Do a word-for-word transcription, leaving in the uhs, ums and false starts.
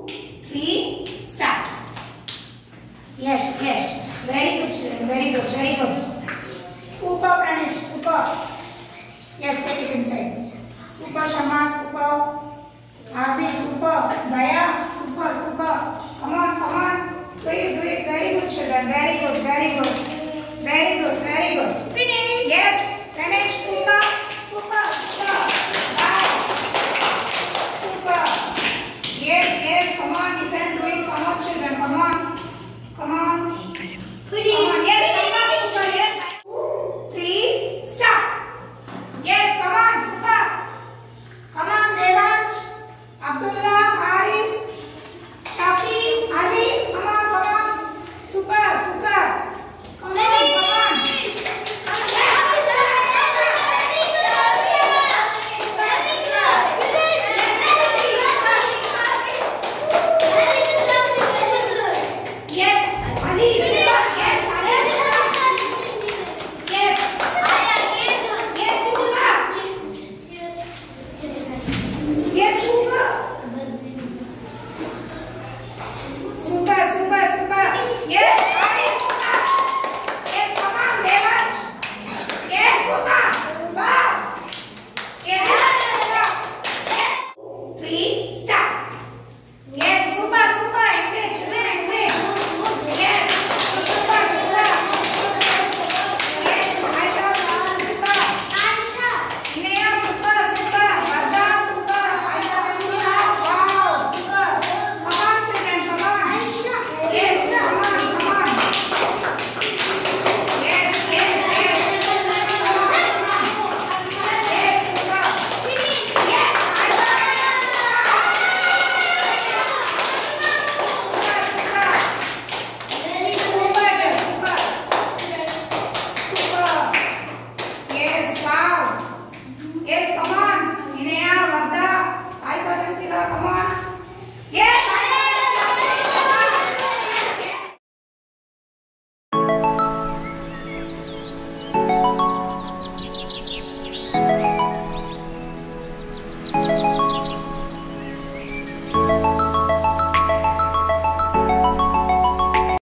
three, start. Yes, yes. Very good, children. Very good, very good. Super, Pranish. Super. Yes, take it inside. Super, Shama. Super. Aziz, super. Daya, super, super. Come on, come on. Do it, do it. Very good, children. Very good, very good. Very good, very good.